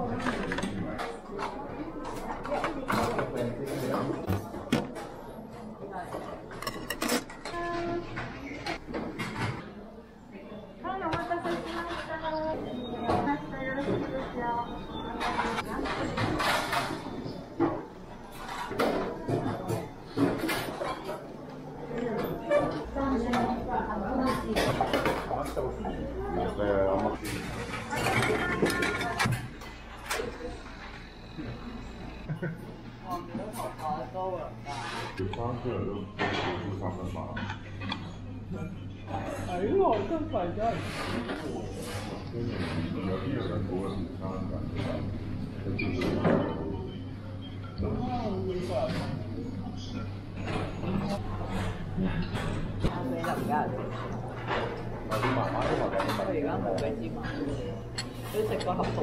上课都不上班吗？ 哎呦，这摆家。 真的，有一个人多是上班， 你就而家我而家冇嘅芝麻，你食過合桃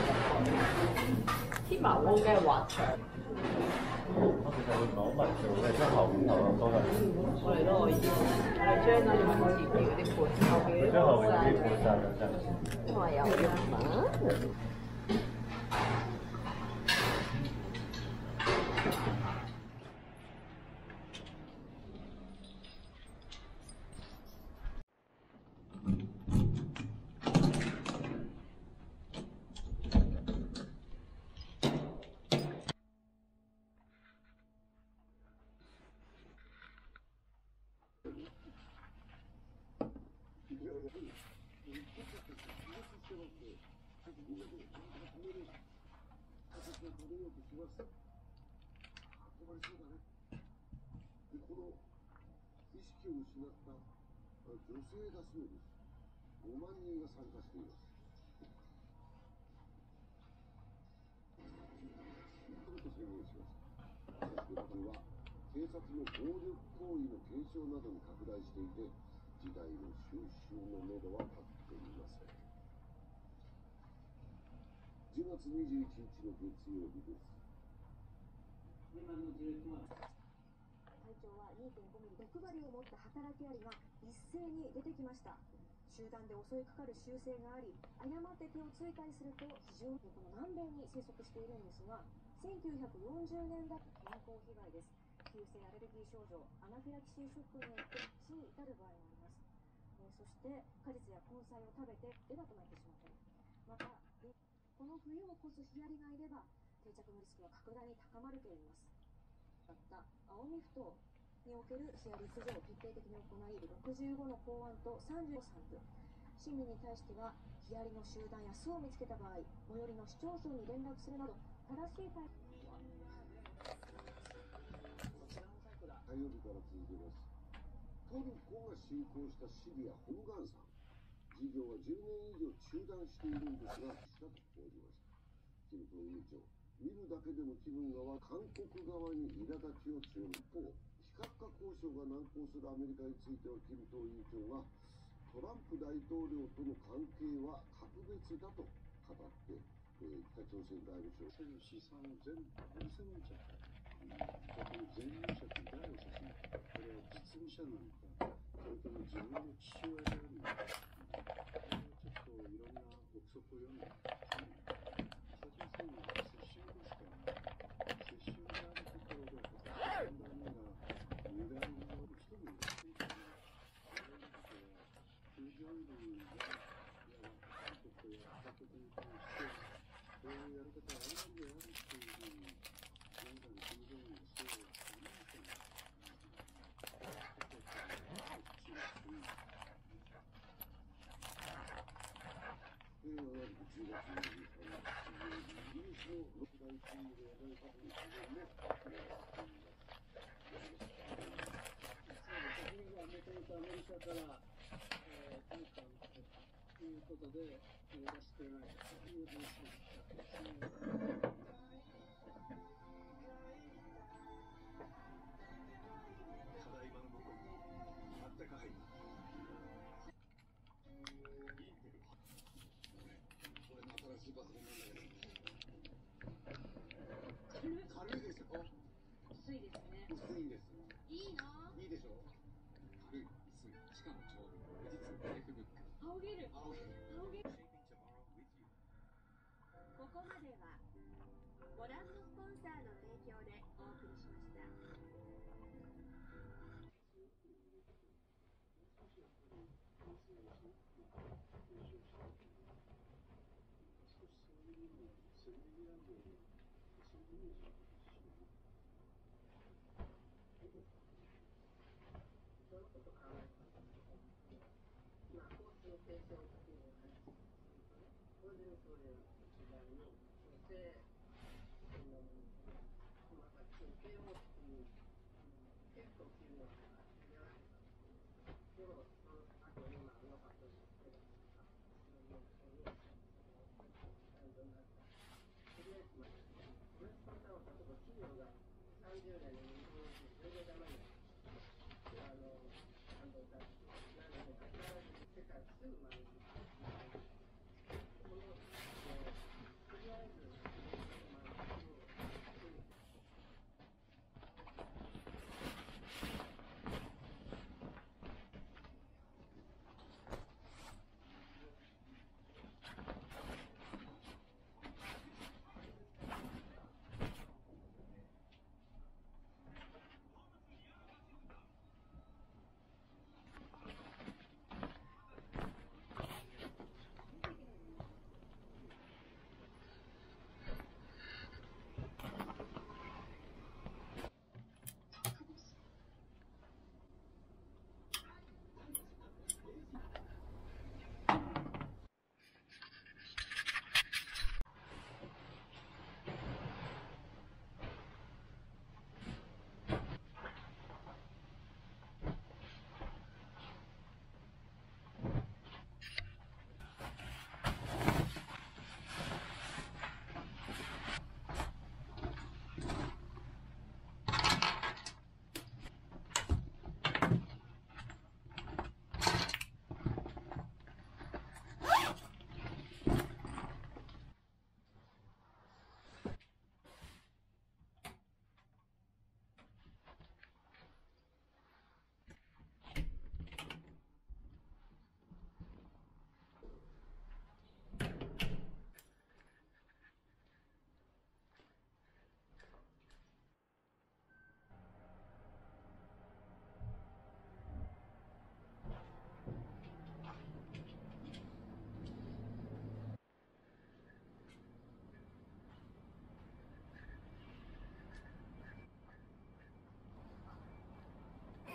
天麻鍋嘅滑腸。 我其實會唔係好明做嘅，即係後邊頭咁多嘅。 我哋都可以，我哋將我哋前面嗰啲盤，後邊啲將後邊啲盤盤晒兩陣先。 因為有藥嘛。 女性だそうです。5万人が参加しています。と宣言しました。そしてこれは警察の暴力行為の検証などに拡大していて、事態の収拾のめどは立っていません。10月21日の月曜日です。 体長は2.5ミリ、毒針を持った働きアリが一斉に出てきました。集団で襲いかかる習性があり、誤って手をついたりすると非常にこの南米に生息しているんですが、1940年代健康被害です。急性アレルギー症状、アナフィラキシーショックによって死に至る場合もあります。そして果実や根菜を食べてエラとなってしまったり、またこの冬を越すヒアリがいれば定着のリスクは格段に高まるといいます。だった青海ふ頭におけるヒアリ駆除を徹底的に行い、65の公安と30の散布、市民に対してはヒアリの集団や巣を見つけた場合、最寄りの市町村に連絡するなど正しい対応。 火曜日から続けます。トルコが侵攻したシリア・ホムガン山、事業は10年以上中断しているんですが、したと報じました。キムトン委員長、見るだけでも気分が韓国側に苛立ちを強める一方、非核化交渉が難航するアメリカについては、キムトン委員長がトランプ大統領との関係は格別だと語って、北朝鮮外務省資産を全部売りされちゃった。この前任者と誰を指すのか、これは実務者なのか、それとも自分の父親であるのか、ちょっといろんな憶測を読んで北朝鮮は世襲ですからね、世襲であるところで3代目が無駄になる人もいらっしゃるからね。キム・ジョンウンが韓国や北朝鮮に対してこういうやり方はあるんであるっていうふうに現在のキム・ジョンウンがそうは思いません。 10月24日イギリスのロシア大統領で選ばれたという事件もアメリカから来たということで出してないという話でした。 軽いでしょ。 薄いですね。 薄いんです。 いいな。 いいでしょ。軽い、薄い、しかも丈夫。富士通ライフブック。 仰げる。 仰げる。 仰げる。ここ供でお送りしました。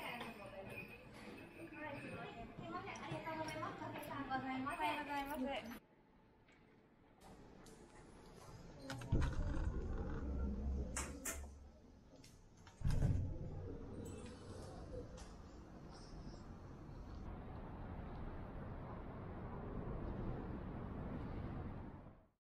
おはようございます。